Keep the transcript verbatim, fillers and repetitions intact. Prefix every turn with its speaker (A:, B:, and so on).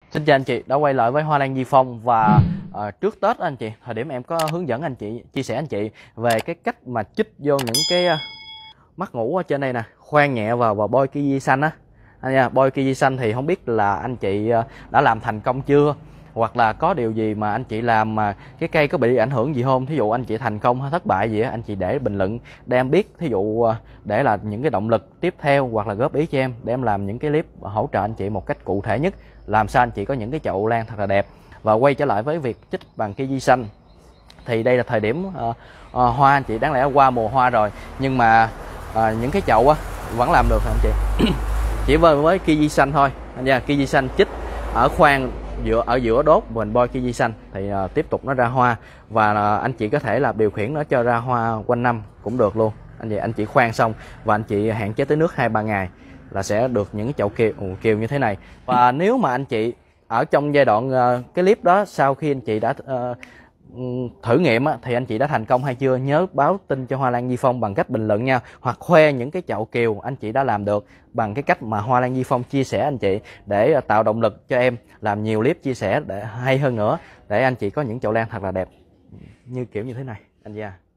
A: Xin chào anh chị đã quay lại với Hoa Lan Di Phong. Và uh, trước Tết anh chị, thời điểm em có hướng dẫn anh chị, chia sẻ anh chị về cái cách mà chích vô những cái uh, mắt ngủ ở trên đây nè, khoan nhẹ vào và bôi ki xanh á anh nha. Bôi ki xanh thì không biết là anh chị uh, đã làm thành công chưa, hoặc là có điều gì mà anh chị làm mà cái cây có bị ảnh hưởng gì không. Thí dụ anh chị thành công hay thất bại gì á, anh chị để bình luận để em biết. Thí dụ uh, để là những cái động lực tiếp theo, hoặc là góp ý cho em để em làm những cái clip hỗ trợ anh chị một cách cụ thể nhất, làm sao anh chị có những cái chậu lan thật là đẹp. Và quay trở lại với việc chích bằng ki xanh thì đây là thời điểm uh, uh, hoa anh chị đáng lẽ qua mùa hoa rồi, nhưng mà uh, những cái chậu á vẫn làm được anh chị. Chỉ với với ki xanh thôi anh nha. Ki xanh chích ở khoang giữa ở giữa đốt, mình bôi ki xanh thì uh, tiếp tục nó ra hoa. Và uh, anh chị có thể là điều khiển nó cho ra hoa quanh năm cũng được luôn anh chị. Anh chị khoan xong và anh chị hạn chế tới nước hai ba ngày là sẽ được những cái chậu kiều kiều như thế này. Và nếu mà anh chị ở trong giai đoạn uh, cái clip đó, sau khi anh chị đã uh, thử nghiệm á, thì anh chị đã thành công hay chưa, nhớ báo tin cho Hoa Lan Di Phong bằng cách bình luận nha. Hoặc khoe những cái chậu kiều anh chị đã làm được bằng cái cách mà Hoa Lan Di Phong chia sẻ anh chị, để tạo động lực cho em làm nhiều clip chia sẻ để hay hơn nữa, để anh chị có những chậu lan thật là đẹp như kiểu như thế này anh nha.